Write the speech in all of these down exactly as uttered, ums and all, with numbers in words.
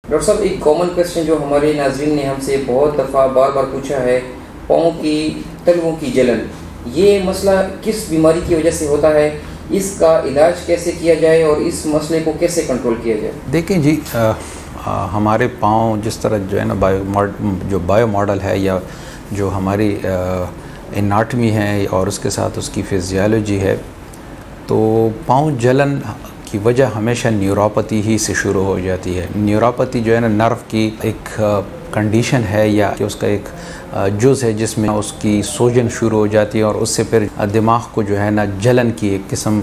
Doctor साहब, एक common question जो हमारे नाज़रीन ने हमसे बहुत दफ़ा बार बार पूछा है, पाँव की तलवों की जलन, ये मसला किस बीमारी की वजह से होता है, इसका इलाज कैसे किया जाए और इस मसले को कैसे कंट्रोल किया जाए? देखें जी, आ, आ, हमारे पाँव जिस तरह जो है ना बायो जो बायो मॉडल है या जो हमारी एनाटमी है और उसके साथ उसकी फिजियोलॉजी है, तो पाँव जलन की वजह हमेशा न्यूरोपैथी ही से शुरू हो जाती है। न्यूरोपैथी जो है ना नर्व की एक कंडीशन है या कि उसका एक जुज़ है जिसमें उसकी सूजन शुरू हो जाती है और उससे फिर दिमाग को जो है ना जलन की एक किस्म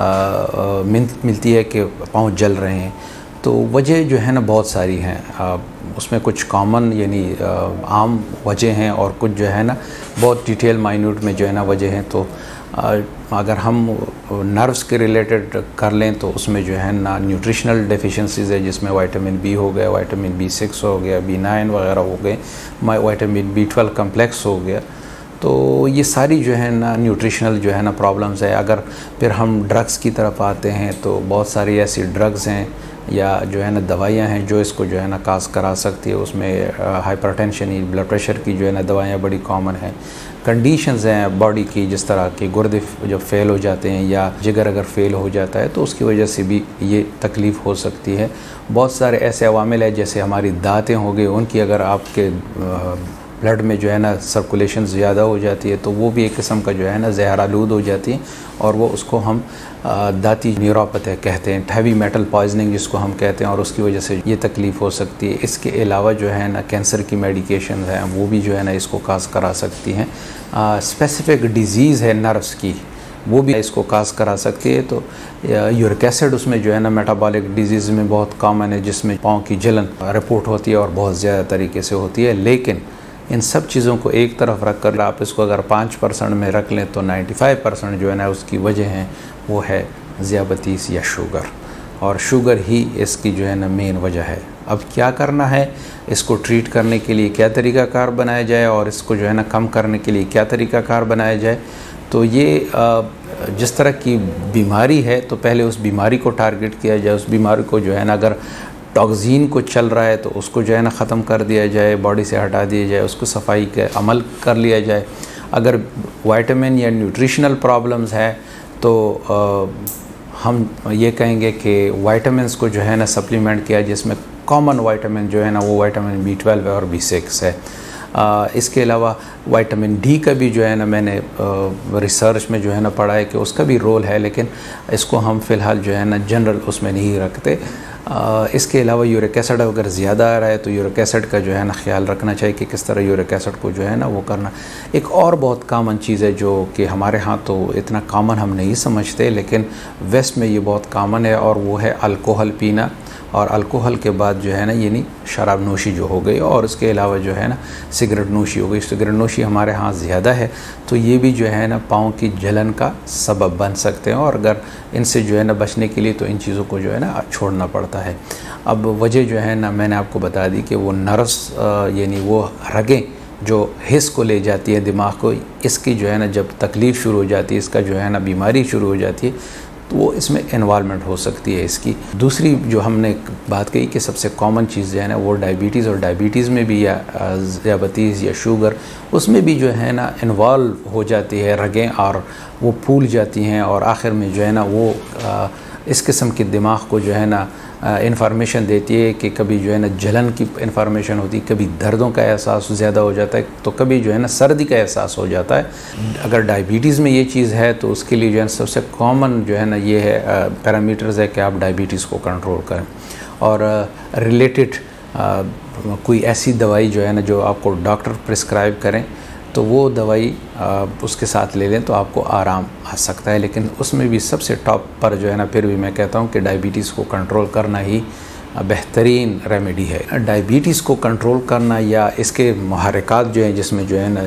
मिलती है कि पाँव जल रहे हैं। तो वजह जो है ना बहुत सारी हैं, उसमें कुछ कॉमन यानी आम वजह हैं और कुछ जो है ना बहुत डिटेल माइन्यूट में जो है ना वजह हैं। तो अगर हम नर्व्स के रिलेटेड कर लें तो उसमें जो है ना न्यूट्रिशनल डेफिशिएंसीज़ है, जिसमें विटामिन बी हो गया, विटामिन बी सिक्स हो गया, बी नाइन वगैरह हो गए, विटामिन बी ट्वेल्व कम्प्लेक्स हो गया। तो ये सारी जो है ना न्यूट्रिशनल जो है ना प्रॉब्लम्स है। अगर फिर हम ड्रग्स की तरफ आते हैं तो बहुत सारी ऐसी ड्रग्स हैं या जो है ना दवाइयाँ हैं जो इसको जो है ना काज करा सकती है। उसमें हाइपरटेंशन, ब्लड प्रेशर की जो है ना दवाइयाँ बड़ी कॉमन हैं। कंडीशंस हैं बॉडी की, जिस तरह के गुर्दे जब फेल हो जाते हैं या जिगर अगर फेल हो जाता है तो उसकी वजह से भी ये तकलीफ़ हो सकती है। बहुत सारे ऐसे अवामिल हैं जैसे हमारी दाँतें हो गई, उनकी अगर आपके ब्लड में जो है ना सर्कुलेशन ज़्यादा हो जाती है तो वो भी एक किस्म का जो है ना जहरालूद हो जाती है और वो उसको हम दाँती न्यूरोपैथी कहते हैं, हैवी मेटल पॉइजनिंग जिसको हम कहते हैं, और उसकी वजह से ये तकलीफ़ हो सकती है। इसके अलावा जो है ना कैंसर की मेडिकेशन हैं वो भी जो है ना इसको काज करा सकती हैं। स्पेसिफिक डिज़ीज़ है नर्व्स की, वो भी इसको काज करा सकती है। तो यूरिक एसिड उसमें जो है ना मेटाबॉलिक डिजीज़ में बहुत कॉमन है, जिसमें पाँव की जलन रिपोर्ट होती है और बहुत ज़्यादा तरीके से होती है। लेकिन इन सब चीज़ों को एक तरफ रख कर आप इसको अगर पाँच परसेंट में रख लें तो पचानवे परसेंट जो है ना उसकी वजह है वो है ज़ियाबतीस या शुगर, और शुगर ही इसकी जो है ना मेन वजह है। अब क्या करना है, इसको ट्रीट करने के लिए क्या तरीक़ाकार बनाया जाए और इसको जो है ना कम करने के लिए क्या तरीक़ाकार बनाया जाए। तो ये जिस तरह की बीमारी है तो पहले उस बीमारी को टारगेट किया जाए। उस बीमारी को जो है ना अगर टॉक्सिन को चल रहा है तो उसको जो है ना ख़त्म कर दिया जाए, बॉडी से हटा दिया जाए, उसको सफाई के अमल कर लिया जाए। अगर विटामिन या न्यूट्रिशनल प्रॉब्लम्स है तो आ, हम ये कहेंगे कि विटामिन्स को जो है ना सप्लीमेंट किया, जिसमें कॉमन विटामिन जो है ना वो विटामिन बी ट्वेल्व है और बी सिक्स है। आ, इसके अलावा विटामिन डी का भी जो है ना मैंने रिसर्च में जो है ना पढ़ा है कि उसका भी रोल है, लेकिन इसको हम फ़िलहाल जो है ना जनरल उसमें नहीं रखते। आ, इसके अलावा यूरिक एसिड अगर ज़्यादा आ रहा है तो यूरिक एसिड का जो है ना ख्याल रखना चाहिए कि किस तरह यूरिक एसिड को जो है ना वो करना। एक और बहुत कॉमन चीज़ है जो कि हमारे यहाँ तो इतना कॉमन हम नहीं समझते, लेकिन वेस्ट में ये बहुत कॉमन है, और वो है अल्कोहल पीना। और अल्कोहल के बाद जो है ना यानी शराब नोशी जो हो गई, और उसके अलावा जो है ना सिगरेट नोशी हो गई। सिगरेट नोशी हमारे यहाँ ज़्यादा है, तो ये भी जो है ना पाँव की जलन का सबब बन सकते हैं, और अगर इनसे जो है ना बचने के लिए तो इन चीज़ों को जो है ना छोड़ना पड़ता है। अब वजह जो है ना मैंने आपको बता दी कि वो नर्व्स यानी वो रगें जो हिस्स को ले जाती है दिमाग को, इसकी जो है ना जब तकलीफ़ शुरू हो जाती है, इसका जो है ना बीमारी शुरू हो जाती है, तो वो इसमें इन्वॉल्वमेंट हो सकती है इसकी। दूसरी जो हमने बात कही कि सबसे कॉमन चीज़ जो है ना वो डायबिटीज़, और डायबिटीज़ में भी या ज़ियाबतीस या शुगर, उसमें भी जो है ना इन्वॉल्व हो जाती है रगें, और वो फूल जाती हैं, और आखिर में जो है ना वो आ, इस किस्म के दिमाग को जो है ना इन्फॉर्मेशन देती है कि कभी जो है ना जलन की इन्फॉर्मेशन होती है, कभी दर्दों का एहसास ज़्यादा हो जाता है, तो कभी जो है ना सर्दी का एहसास हो जाता है। अगर डायबिटीज़ में ये चीज़ है तो उसके लिए जो है सबसे कॉमन जो है ना ये है पैरामीटर्स है कि आप डायबिटीज़ को कंट्रोल करें, और रिलेटेड कोई ऐसी दवाई जो है ना जो आपको डॉक्टर प्रिस्क्राइब करें तो वो दवाई उसके साथ ले लें तो आपको आराम आ सकता है। लेकिन उसमें भी सबसे टॉप पर जो है ना फिर भी मैं कहता हूँ कि डायबिटीज़ को कंट्रोल करना ही बेहतरीन रेमेडी है। डायबिटीज़ को कंट्रोल करना या इसके मुहर्रिकात जो हैं जिसमें जो है ना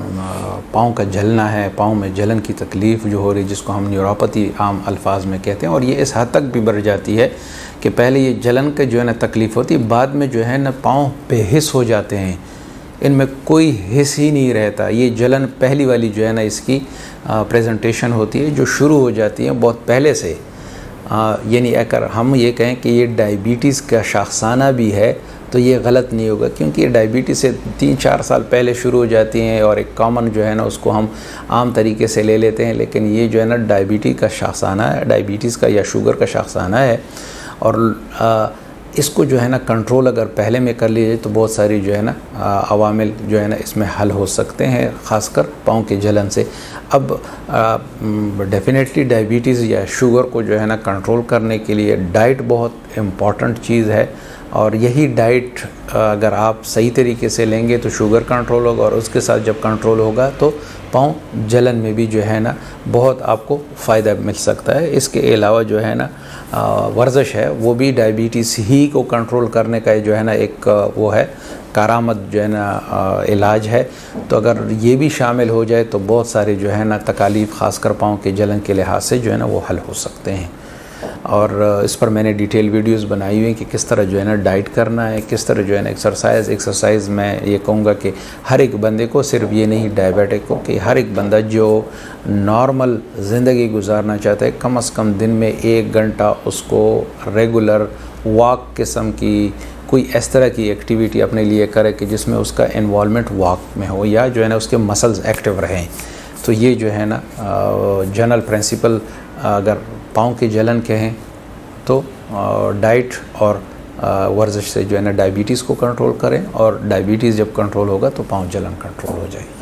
पाँव का जलना है, पाँव में जलन की तकलीफ़ जो हो रही है, जिसको हम न्यूरोपैथी आम अल्फाज में कहते हैं, और ये इस हद तक भी बढ़ जाती है कि पहले ये जलन का जो है ना तकलीफ़ होती है, बाद में जो है ना पाँव बेहिस हो जाते हैं, इनमें कोई हिस्स ही नहीं रहता। ये जलन पहली वाली जो है ना इसकी प्रेजेंटेशन होती है जो शुरू हो जाती है बहुत पहले से। यानी अगर हम ये कहें कि ये डायबिटीज़ का शाखसाना भी है तो ये गलत नहीं होगा, क्योंकि ये डायबिटीज़ से तीन चार साल पहले शुरू हो जाती हैं और एक कॉमन जो है ना उसको हम आम तरीके से ले लेते हैं, लेकिन ये जो है ना डायबिटीज़ का शाखसाना है, डायबिटीज़ का या शुगर का शाखसाना है। और आ, इसको जो है ना कंट्रोल अगर पहले में कर लीजिए तो बहुत सारी जो है ना अवामिल जो है ना इसमें हल हो सकते हैं, ख़ासकर पाँव के जलन से। अब डेफिनेटली डायबिटीज़ या शुगर को जो है ना कंट्रोल करने के लिए डाइट बहुत इम्पॉर्टेंट चीज़ है, और यही डाइट अगर आप सही तरीके से लेंगे तो शुगर कंट्रोल होगा, और उसके साथ जब कंट्रोल होगा तो पाँव जलन में भी जो है ना बहुत आपको फ़ायदा मिल सकता है। इसके अलावा जो है ना वर्जिश है वो भी डायबिटीज़ ही को कंट्रोल करने का जो है ना एक वो है कारामद जो है ना इलाज है। तो अगर ये भी शामिल हो जाए तो बहुत सारे जो है ना तकालीफ ख़ासकर पाँव के जलन के लिहाज से जो है ना वो हल हो सकते हैं। और इस पर मैंने डिटेल वीडियोस बनाई हुई हैं कि किस तरह जो है ना डाइट करना है, किस तरह जो है ना एक्सरसाइज एक्सरसाइज मैं ये कहूँगा कि हर एक बंदे को, सिर्फ ये नहीं डायबिटिक को, कि हर एक बंदा जो नॉर्मल ज़िंदगी गुजारना चाहता है कम अज़ कम दिन में एक घंटा उसको रेगुलर वॉक किस्म की कोई इस तरह की एक्टिविटी अपने लिए करे कि जिसमें उसका इन्वॉल्वमेंट वॉक में हो या जो है ना उसके मसल्स एक्टिव रहें। तो ये जो है ना जनरल प्रिंसिपल अगर पाँव के जलन के हैं तो डाइट और वर्जिश से जो है ना डायबिटीज़ को कंट्रोल करें, और डायबिटीज़ जब कंट्रोल होगा तो पाँव जलन कंट्रोल हो जाए।